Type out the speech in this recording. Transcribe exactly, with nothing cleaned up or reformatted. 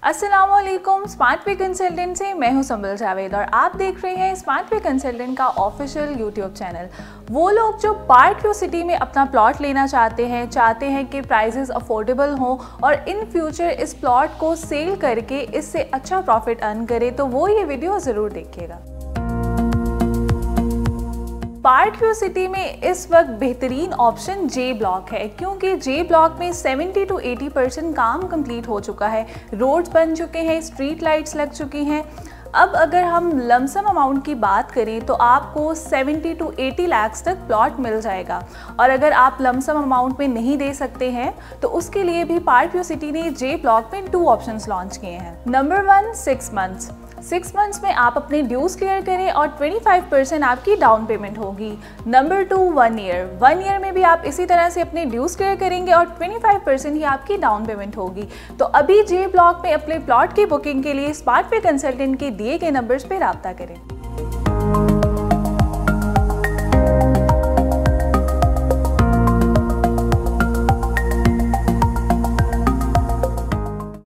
अस्सलामुअलैकुम, स्मार्ट पे कंसल्टेंट से मैं हूं संबल जावेद और आप देख रहे हैं स्मार्ट पे कंसल्टेंट का ऑफिशियल यूट्यूब चैनल। वो लोग जो पार्क व्यू सिटी में अपना प्लॉट लेना चाहते हैं चाहते हैं कि प्राइसेस अफोर्डेबल हों और इन फ्यूचर इस प्लॉट को सेल करके इससे अच्छा प्रॉफिट अर्न करें, तो वो ये वीडियो ज़रूर देखिएगा। पार्क व्यू सिटी में इस वक्त बेहतरीन ऑप्शन जे ब्लॉक है, क्योंकि जे ब्लॉक में सत्तर टू अस्सी परसेंट काम कंप्लीट हो चुका है, रोड्स बन चुके हैं, स्ट्रीट लाइट्स लग चुकी हैं। अब अगर हम लमसम अमाउंट की बात करें तो आपको सत्तर टू अस्सी लाख तक प्लॉट मिल जाएगा, और अगर आप लमसम अमाउंट में नहीं दे सकते हैं तो उसके लिए भी पार्क व्यू सिटी ने जे ब्लॉक में टू ऑप्शंस लॉन्च किए हैं। Number one, six months six months में आप अपने ड्यूज क्लियर करें और पच्चीस परसेंट आपकी डाउन पेमेंट होगी। Number two, one year one year में भी आप इसी तरह से अपने ड्यूज क्लियर करेंगे और पच्चीस परसेंट ही आपकी डाउन पेमेंट होगी। तो अभी जे ब्लॉक में अपने प्लॉट की बुकिंग के लिए स्मार्ट पे कंसल्टेंट के दिए गए नंबर्स पे राब्ता करें।